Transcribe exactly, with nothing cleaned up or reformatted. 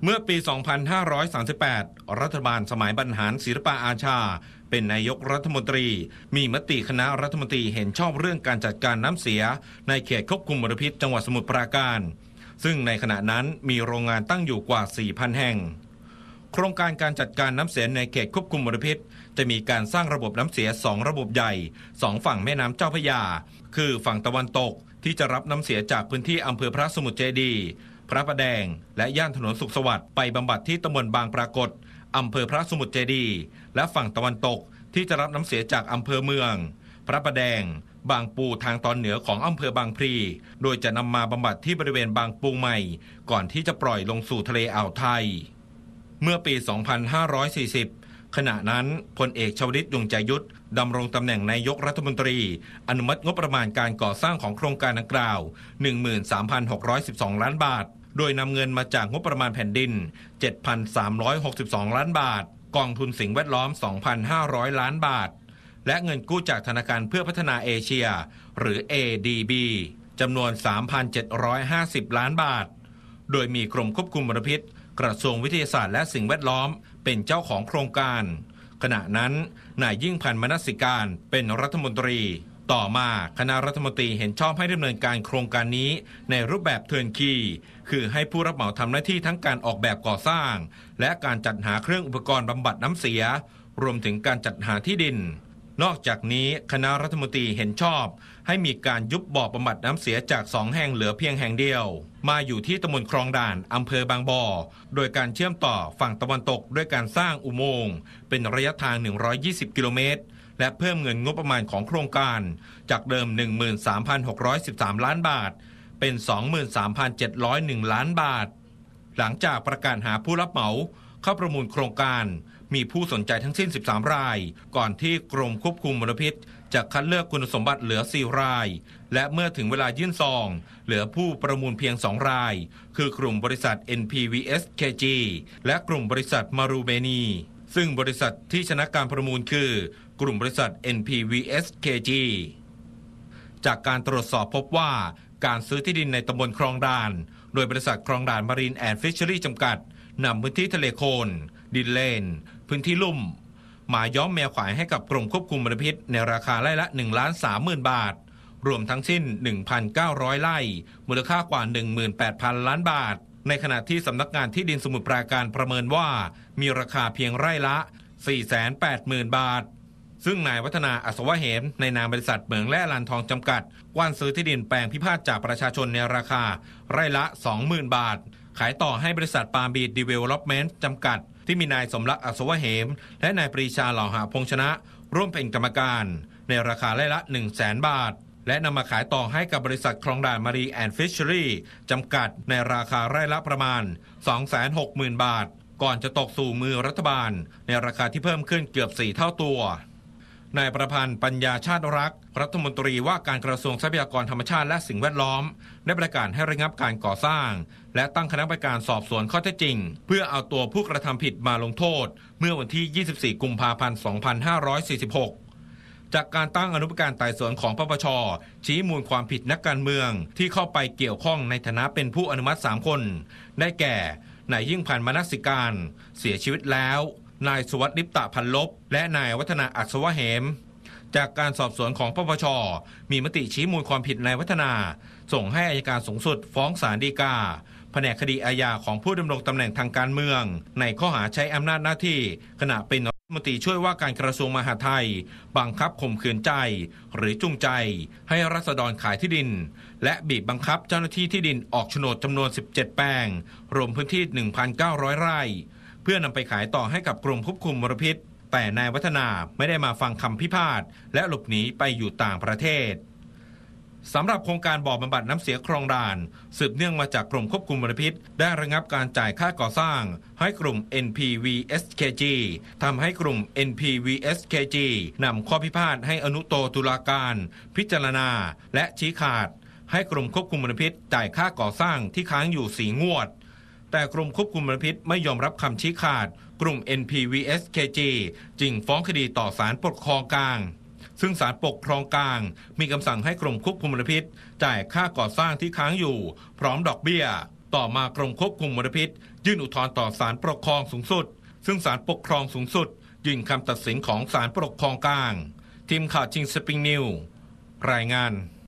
เมื่อปี สองพันห้าร้อยสามสิบแปด รัฐบาลสมัยบรรหารศิลปาอาชาเป็นนายกรัฐมนตรีมีมติคณะรัฐมนตรีเห็นชอบเรื่องการจัดการน้ำเสียในเขตควบคุมมลพิษจังหวัดสมุทรปราการซึ่งในขณะนั้นมีโรงงานตั้งอยู่กว่า สี่พัน แห่งโครงการการจัดการน้ำเสียในเขตควบคุมมลพิษจะมีการสร้างระบบน้ำเสียสองระบบใหญ่สองฝั่งแม่น้ำเจ้าพระยาคือฝั่งตะวันตกที่จะรับน้ำเสียจากพื้นที่อำเภอพระสมุทรเจดีย์พระประแดงและย่านถนนสุขสวัสดิ์ไปบำบัดที่ตำบลบางปรากฏอำเภอพระสมุทรเจดีย์และฝั่งตะวันตกที่จะรับน้ำเสียจากอำเภอเมืองพระประแดงบางปูทางตอนเหนือของอำเภอบางพลีโดยจะนำมาบำบัดที่บริเวณบางปูใหม่ก่อนที่จะปล่อยลงสู่ทะเลอ่าวไทยเมื่อปี สองพันห้าร้อยสี่สิบ ขณะนั้นพลเอกชวลิต ยงใจยุทธดำรงตำแหน่งนายกรัฐมนตรีอนุมัติงบประมาณการก่อสร้างของโครงการดังกล่าว หนึ่งหมื่นสามพันหกร้อยสิบสอง ล้านบาทโดยนำเงินมาจากงบประมาณแผ่นดิน เจ็ดพันสามร้อยหกสิบสอง ล้านบาทกองทุนสิ่งแวดล้อม สองพันห้าร้อย ล้านบาทและเงินกู้จากธนาคารเพื่อพัฒนาเอเชียหรือ เอ ดี บี จำนวน สามพันเจ็ดร้อยห้าสิบ ล้านบาทโดยมีกรมควบคุมมลพิษกระทรวงวิทยาศาสตร์และสิ่งแวดล้อมเป็นเจ้าของโครงการขณะนั้นนายยิ่งพันธ์ มนสิการเป็นรัฐมนตรีต่อมาคณะรัฐมนตรีเห็นชอบให้ดำเนินการโครงการนี้ในรูปแบบเทิร์นคีย์คือให้ผู้รับเหมาทำหน้าที่ทั้งการออกแบบก่อสร้างและการจัดหาเครื่องอุปกรณ์บำบัดน้ำเสียรวมถึงการจัดหาที่ดินนอกจากนี้คณะรัฐมนตรีเห็นชอบให้มีการยุบบ่อบำบัดน้ำเสียจากสองแห่งเหลือเพียงแห่งเดียวมาอยู่ที่ตำบลคลองด่านอำเภอบางบ่อโดยการเชื่อมต่อฝั่งตะวันตกด้วยการสร้างอุโมงค์เป็นระยะทางหนึ่งร้อยยี่สิบกิโลเมตรและเพิ่มเงินงบประมาณของโครงการจากเดิม หนึ่งหมื่นสามพันหกร้อยสิบสาม ล้านบาทเป็น สองหมื่นสามพันเจ็ดร้อยเอ็ด ล้านบาทหลังจากประกาศหาผู้รับเหมาเข้าประมูลโครงการมีผู้สนใจทั้งสิ้นสิบสามรายก่อนที่กรมควบคุมมลพิษจะคัดเลือกคุณสมบัติเหลือสี่รายและเมื่อถึงเวลายื่นซองเหลือผู้ประมูลเพียงสองรายคือกลุ่มบริษัท เอ็น พี วี เอส เค จี และกลุ่มบริษัทมารูเบนีซึ่งบริษัทที่ชนะการประมูลคือกลุ่มบริษัท เอ็น พี วี เอส เค จี จากการตรวจสอบพบว่าการซื้อที่ดินในตำบลคลองด่านโดยบริษัทคลองด่านมารีนแอนด์ฟิชเชอรี่จำกัดนำพื้นที่ทะเลโคลนดินเลนพื้นที่ลุ่มมาย้อมแมวขายให้กับกรมควบคุมมลพิษในราคาไร่ละ หนึ่งล้านสามหมื่น บาทรวมทั้งสิ้น หนึ่งพันเก้าร้อย ไร่มูลค่ากว่า หนึ่งหมื่นแปดพัน ล้านบาทในขณะที่สำนักงานที่ดินสมุทรปราการประเมินว่ามีราคาเพียงไร่ละ สี่แสนแปดหมื่น บาทซึ่งนายวัฒนาอัศวะเหมในนามบริษัทเหมืองแร่ลานทองจำกัดกว้านซื้อที่ดินแปลงพิพาทจากประชาชนในราคาไร่ละ สองหมื่น บาทขายต่อให้บริษัทปาล์มบีดดีเวลลอปเมนต์จำกัดที่มีนายสมรักอัศวะเหมและนายปรีชาเหล่าหาพงษ์ชนะร่วมเป็นกรรมการในราคาไร่ละ หนึ่งแสน บาทและนำมาขายต่อให้กับบริษัทคลองด่านมารีแอนด์ฟิชเชอรี่จำกัดในราคาไร่ละประมาณ สองแสนหกหมื่น บาทก่อนจะตกสู่มือรัฐบาลในราคาที่เพิ่มขึ้นเกือบสี่เท่าตัวนายประพันธ์ปัญญาชาติรักษ์รัฐมนตรีว่าการกระทรวงทรัพยากรธรรมชาติและสิ่งแวดล้อมได้ประกาศให้ระงับการก่อสร้างและตั้งคณะกรรมการสอบสวนข้อเท็จจริงเพื่อเอาตัวผู้กระทำผิดมาลงโทษเมื่อวันที่ ยี่สิบสี่ กุมภาพันธ์ สองพันห้าร้อยสี่สิบหก จากการตั้งอนุกรรมการไต่สวนของปปช.ชี้มูลความผิดนักการเมืองที่เข้าไปเกี่ยวข้องในฐานะเป็นผู้อนุมัติสามคนได้แก่นายยิ่งพันธ์ มนสิการเสียชีวิตแล้วนายสุวัสดิ์ ลิปตะพันลบและนายวัฒนาอัศวะเหมจากการสอบสวนของปปช.มีมติชี้มูลความผิดนายวัฒนาส่งให้อัยการสูงสุดฟ้องศาลฎีกาแผนกคดีอาญาของผู้ดำรงตำแหน่งทางการเมืองในข้อหาใช้อำนาจหน้าที่ขณะเป็นรัฐมนตรีช่วยว่าการกระทรวงมหาดไทยบังคับข่มขืนใจหรือจูงใจให้ราษฎรขายที่ดินและบีบบังคับเจ้าหน้าที่ที่ดินออกโฉนดจำนวนสิบเจ็ดแปลงรวมพื้นที่ หนึ่งพันเก้าร้อย ไร่เพื่อนำไปขายต่อให้กับกรมควบคุมมลพิษแต่นายวัฒนาไม่ได้มาฟังคำพิพาทและหลบหนีไปอยู่ต่างประเทศสำหรับโครงการบ่อบำบัดน้ำเสียคลองด่านสืบเนื่องมาจากกรมควบคุมมลพิษได้ระงับการจ่ายค่าก่อสร้างให้กลุ่ม เอ็น พี วี เอส เค จี ทำให้กลุ่ม เอ็น พี วี เอส เค จี นำข้อพิพาทให้อนุโตตุลาการพิจารณาและชี้ขาดให้กรมควบคุมมลพิษจ่ายค่าก่อสร้างที่ค้างอยู่สี่งวดแต่กรมควบคุมมลพิษไม่ยอมรับคำชี้ขาดกลุ่ม เอ็น พี วี เอส เค จี จึงฟ้องคดีต่อศาลปกครองกลางซึ่งศาลปกครองกลางมีคำสั่งให้กรมควบคุมมลพิษจ่ายค่าก่อสร้างที่ค้างอยู่พร้อมดอกเบี้ยต่อมากรมควบคุมมลพิษยื่นอุทธรณ์ต่อศาลปกครองสูงสุดซึ่งศาลปกครองสูงสุดยื่นคำตัดสินของศาลปกครองกลางทีมข่าวชิงสปริงนิวรายงาน